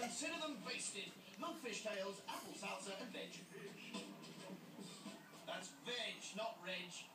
Consider them basted. Love fishtails, apple salsa and veg. That's veg, not reg.